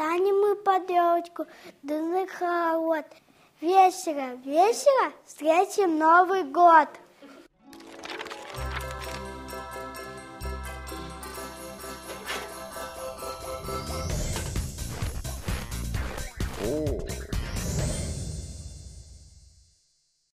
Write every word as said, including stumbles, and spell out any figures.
встанем мы под елочку, да на хоровод. Весело, весело встретим Новый год. О,